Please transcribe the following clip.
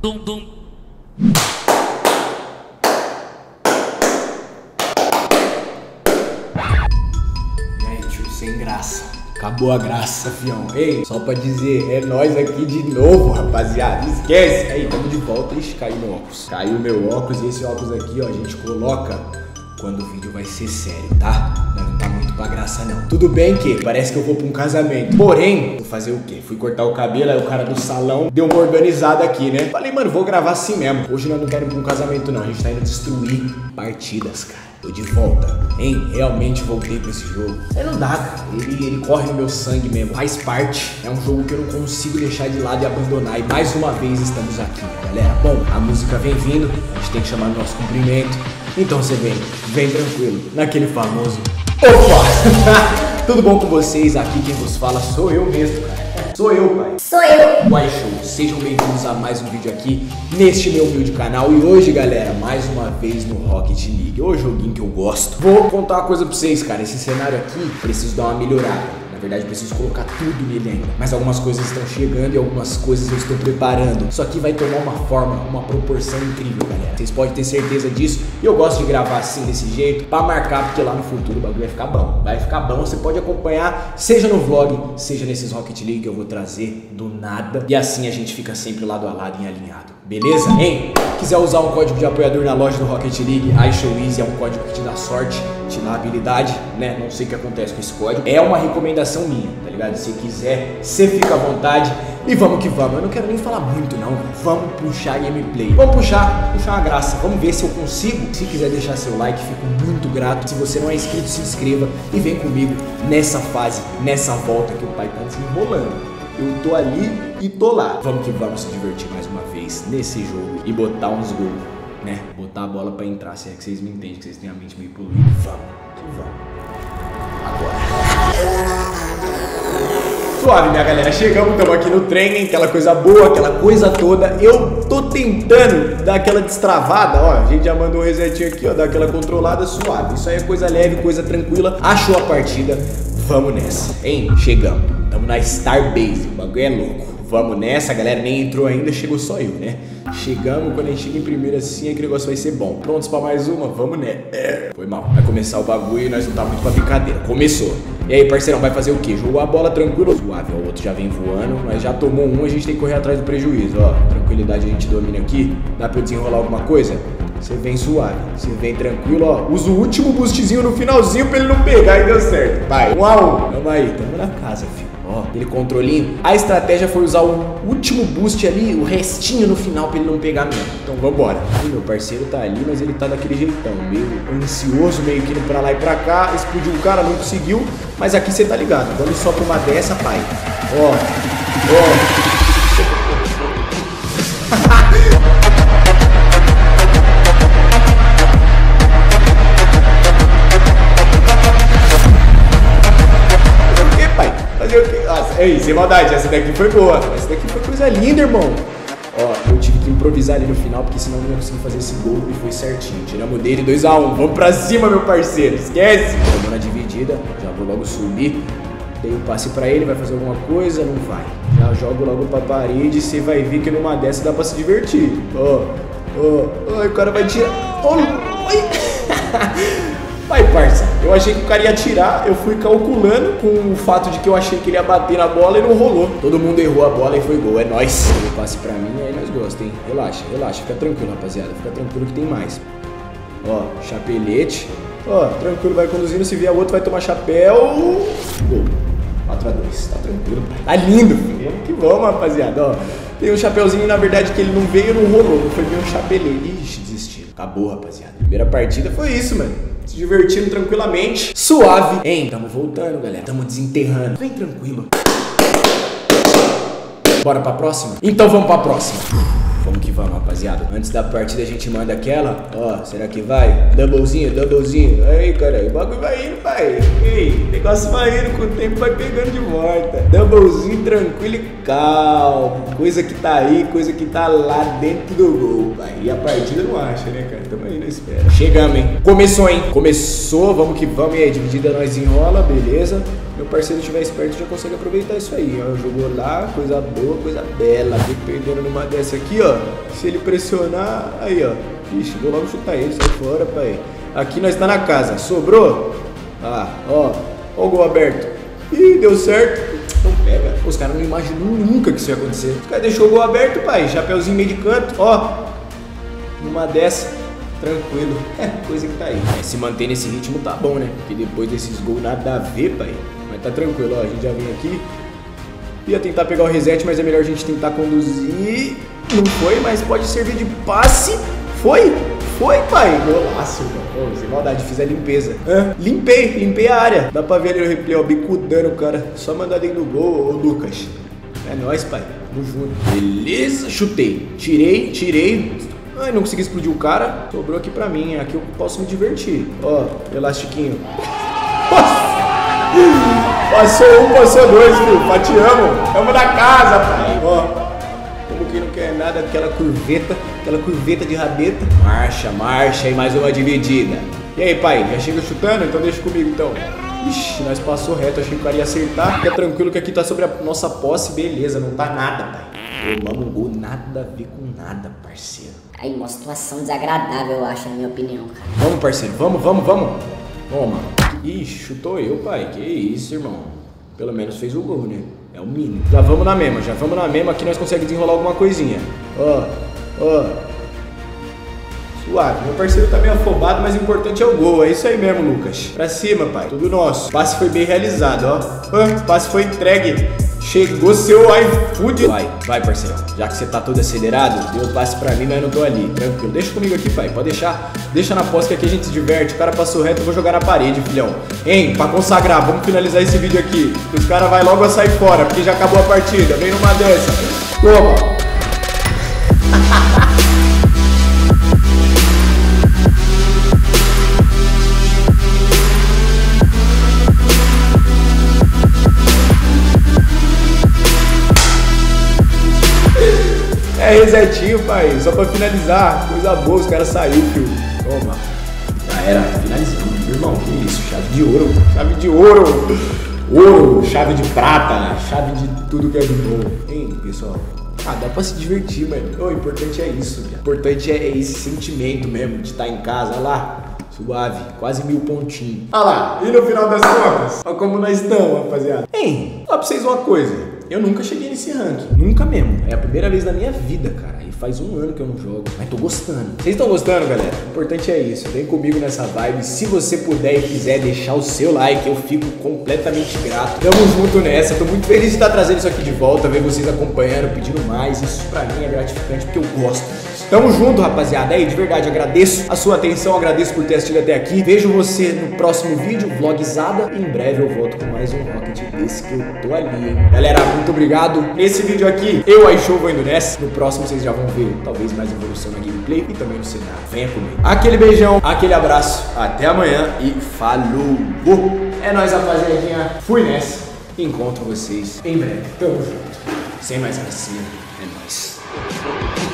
Dum, dum. E aí, tio, sem graça. Acabou a graça, fião. Ei, só pra dizer, é nós aqui de novo, rapaziada. Esquece. Aí, tamo de volta. Ixi, caiu meu óculos. Caiu meu óculos e esse óculos aqui, ó, a gente coloca quando o vídeo vai ser sério, tá? Não tá muito pra graça, não. Tudo bem que parece que eu vou pra um casamento. Porém, vou fazer o quê? Fui cortar o cabelo, aí o cara do salão deu uma organizada aqui, né? Falei, mano, vou gravar assim mesmo. Hoje nós não queremos ir pra um casamento, não. A gente tá indo destruir partidas, cara. Tô de volta, hein? Realmente voltei pra esse jogo. Aí não dá, cara. Ele corre no meu sangue mesmo. Faz parte. É um jogo que eu não consigo deixar de lado e abandonar. E mais uma vez estamos aqui, galera. Bom, a música vem vindo. A gente tem que chamar o nosso cumprimento. Então você vem tranquilo. Naquele famoso... Opa! Tudo bom com vocês? Aqui quem vos fala sou eu mesmo, cara. Sou eu, pai. Sou eu. Uai, show. Sejam bem-vindos a mais um vídeo aqui neste meu humilde canal. E hoje, galera, mais uma vez no Rocket League. O joguinho que eu gosto. Vou contar uma coisa pra vocês, cara. Esse cenário aqui, preciso dar uma melhorada. Na verdade, preciso colocar tudo nele ainda. Mas algumas coisas estão chegando e algumas coisas eu estou preparando. Isso aqui vai tomar uma forma, uma proporção incrível, galera. Vocês podem ter certeza disso. E eu gosto de gravar assim, desse jeito, pra marcar, porque lá no futuro o bagulho vai ficar bom. Vai ficar bom, você pode acompanhar, seja no vlog, seja nesses Rocket League que eu vou trazer do nada. E assim a gente fica sempre lado a lado e alinhado. Beleza? Hein? Quiser usar um código de apoiador na loja do Rocket League, iShowEasy é um código que te dá sorte, te dá habilidade, né? Não sei o que acontece com esse código. É uma recomendação minha, tá ligado? Se quiser, você fica à vontade. E vamos que vamos. Eu não quero nem falar muito, não. Vamos puxar gameplay. Vamos puxar uma graça. Vamos ver se eu consigo. Se quiser deixar seu like, fico muito grato. Se você não é inscrito, se inscreva e vem comigo nessa fase, nessa volta que o pai tá desenrolando. Eu tô ali e tô lá. Vamos que vamos se divertir mais uma vez nesse jogo e botar uns gols, né? Botar a bola pra entrar, se é que vocês me entendem, que vocês têm a mente meio poluída. Vamos, que vamos. Agora. Suave, minha galera. Chegamos, estamos aqui no trem, hein? Aquela coisa boa, aquela coisa toda. Eu tô tentando dar aquela destravada, ó. A gente já mandou um resetinho aqui, ó. Dar aquela controlada suave. Isso aí é coisa leve, coisa tranquila. Achou a partida? Vamos nessa, hein? Chegamos. Estamos na Starbase, o bagulho é louco. Vamos nessa, a galera nem entrou ainda, chegou só eu, né? Chegamos, quando a gente chega em primeiro assim, aquele negócio vai ser bom. Prontos pra mais uma? Vamos, né? Foi mal. Vai começar o bagulho e nós não tá muito pra brincadeira. Começou. E aí, parceirão, vai fazer o quê? Jogou a bola tranquilo? Suave, o outro já vem voando, mas já tomou um, a gente tem que correr atrás do prejuízo, ó. Tranquilidade a gente domina aqui. Dá pra eu desenrolar alguma coisa? Você vem suave, você vem tranquilo, ó. Usa o último boostzinho no finalzinho pra ele não pegar e deu certo. Vai, 1 a 1. Tamo aí, tamo na casa, filho. Ó, aquele controlinho. A estratégia foi usar o último boost ali, o restinho no final pra ele não pegar mesmo. Então vambora. Aí, meu parceiro tá ali, mas ele tá daquele jeitão, meio ansioso, meio que indo pra lá e pra cá. Explodiu o cara, não conseguiu. Mas aqui você tá ligado. Vamos só pra uma dessa, pai. Ó, ó. Nossa, ei, sem maldade, essa daqui foi boa. Essa daqui foi coisa linda, irmão. Ó, eu tive que improvisar ali no final, porque senão eu não ia conseguir fazer esse gol e foi certinho. Tiramos dele 2 a 1. Vamos pra cima, meu parceiro. Esquece. Vamos na dividida, já vou logo subir. Dei um passe pra ele, vai fazer alguma coisa? Não vai. Já jogo logo pra parede e você vai ver que numa dessa dá pra se divertir. Ó, ó, o cara vai tirar. Ai. Vai, parça, eu achei que o cara ia atirar, eu fui calculando com o fato de que eu achei que ele ia bater na bola e não rolou. Todo mundo errou a bola e foi gol, é nóis. Ele passe pra mim e aí nós gostamos, hein? Relaxa, relaxa, fica tranquilo, rapaziada, fica tranquilo que tem mais. Ó, chapelete, ó, tranquilo, vai conduzindo, se vier outro vai tomar chapéu. Gol, 4 a 2, tá tranquilo, pai. Tá lindo, filho. Que bom, rapaziada, ó. Tem um chapéuzinho, na verdade, que ele não veio e não rolou, foi bem um chapelete. Ixi, desistiram. Acabou, rapaziada. Primeira partida foi isso, mano. Se divertindo tranquilamente, suave. Hein, tamo voltando, galera. Tamo desenterrando. Vem tranquilo. Bora pra próxima? Então vamos pra próxima. Vamos que vamos, rapaziada. Antes da partida a gente manda aquela. Ó, será que vai? Doublezinho, doublezinho. Aí, cara, o bagulho vai indo, pai. Ei, o negócio vai indo, com o tempo vai pegando de volta. Doublezinho, tranquilo e calmo. Coisa que tá aí, coisa que tá lá dentro do gol, pai. E a partida não acha, né, cara? Tamo aí na espera. Chegamos, hein? Começou, hein? Começou, vamos que vamos. E aí, dividida nós enrola, beleza. meu parceiro estiver esperto, já consegue aproveitar isso aí, ó. Jogou lá, coisa boa, coisa bela. Vem perdendo numa dessa aqui, ó. Se ele pressionar, aí, ó. Ixi, vou logo chutar ele, sai fora, pai. Aqui nós tá na casa. Sobrou? Ah, ó. Ó o gol aberto. Ih, deu certo. Não pega. Os caras não imaginam nunca que isso ia acontecer. Os caras deixou o gol aberto, pai. Chapeuzinho meio de canto. Ó. Numa dessa. Tranquilo. É, coisa que tá aí. É, se manter nesse ritmo tá bom, né? Porque depois desses gols nada a ver, pai. Mas tá tranquilo, ó. A gente já vem aqui. Ia tentar pegar o reset, mas é melhor a gente tentar conduzir. Não foi, mas pode servir de passe. Foi? Foi, pai. Golaço, mano. Sem maldade, fiz a limpeza. Limpei a área. Dá pra ver ali o replay, ó, bicudando o cara. Só mandar dentro do gol, ô Lucas. É nóis, pai. Tamo junto. Beleza, chutei. Tirei. Ai, não consegui explodir o cara. Sobrou aqui pra mim. Aqui eu posso me divertir. Ó, elastiquinho. Passou um, passou dois, filho. Fatiamos. Tamo na casa, pai. Ó. Como quem não quer nada, aquela curveta de rabeta. Marcha e mais uma dividida. E aí, pai, já chega chutando? Então deixa comigo, então. Ixi, nós passou reto, achei que o cara ia acertar. Fica tranquilo que aqui tá sobre a nossa posse, beleza, não tá nada, pai. Tomamos um gol, nada a ver com nada, parceiro. Aí, uma situação desagradável, eu acho, na minha opinião, cara. Vamos, parceiro, vamos. Toma. Ih, chutou eu, pai, que isso, irmão. Pelo menos fez o gol, né? É o mínimo. Já vamos na mesma, aqui nós conseguimos desenrolar alguma coisinha. Ó. Suave, meu parceiro tá meio afobado, mas o importante é o gol. É isso aí mesmo, Lucas. Pra cima, pai, tudo nosso. O passe foi bem realizado, ó. O passe foi entregue. Chegou seu iFood. Vai, parceiro. Já que você tá todo acelerado, deu o passe pra mim, mas eu não tô ali. Tranquilo. Deixa comigo aqui, pai. Pode deixar. Deixa na posse que aqui a gente se diverte. O cara passou reto, eu vou jogar na parede, filhão. Hein, pra consagrar, vamos finalizar esse vídeo aqui. Os caras vai logo a sair fora, porque já acabou a partida. Vem numa dessa. Toma. É resetinho, pai, só pra finalizar. Coisa boa, os caras saíram, filho. Toma. Já era, finalizando, irmão. Que isso, chave de ouro. Chave de ouro. Ouro, chave de prata, chave de tudo que é de bom. Hein, pessoal? Ah, dá pra se divertir, mano. O importante é isso, cara. O importante é esse sentimento mesmo de estar em casa, olha lá. Suave, quase 1000 pontinhos. Olha lá, e no final das contas? Olha como nós estamos, rapaziada. Hein, falar pra vocês uma coisa. Eu nunca cheguei nesse ranking. Nunca mesmo. É a primeira vez na minha vida, cara. E faz um ano que eu não jogo. Mas tô gostando. Vocês estão gostando, galera? O importante é isso. Vem comigo nessa vibe. Se você puder e quiser deixar o seu like, eu fico completamente grato. Tamo junto nessa. Tô muito feliz de estar trazendo isso aqui de volta. Ver vocês acompanhando, pedindo mais. Isso pra mim é gratificante porque eu gosto disso. Tamo junto, rapaziada. Aí, de verdade, agradeço a sua atenção. Agradeço por ter assistido até aqui. Vejo você no próximo vídeo, vlogzada. E em breve eu volto com mais um Rocket desse que eu tô ali, hein? Galera, muito obrigado. Nesse vídeo aqui, eu, iShow, vou indo nessa. No próximo vocês já vão ver, talvez, mais evolução na gameplay e também no cenário. Venha comigo. Aquele beijão, aquele abraço. Até amanhã e falou! É nóis, rapaziadinha. Fui nessa. Encontro vocês em breve. Tamo junto. Sem mais gracinha. É nóis.